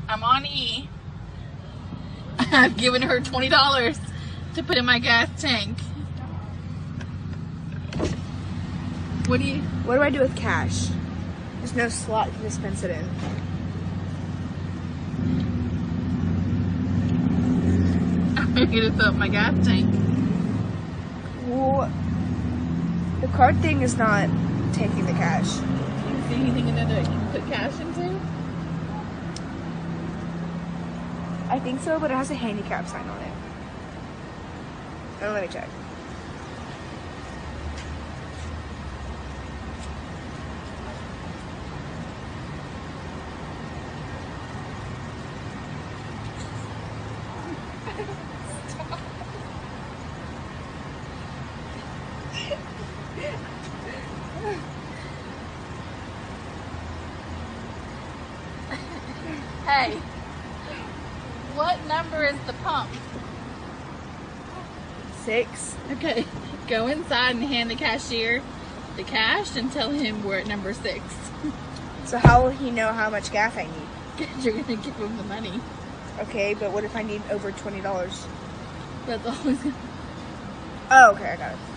I'm on E. I've given her $20 to put in my gas tank. What do I do with cash? There's no slot to dispense it in. I'm gonna fill up my gas tank. Well, the card thing is not taking the cash. Do you see anything in there that you can put cash into? I think so, but it has a handicap sign on it. Oh, let me check. Hey, what number is the pump? 6. Okay, go inside and hand the cashier the cash and tell him we're at number 6. So how will he know how much gas I need? Because you're going to give him the money. Okay, but what if I need over $20? That's always going to... Oh, okay, I got it.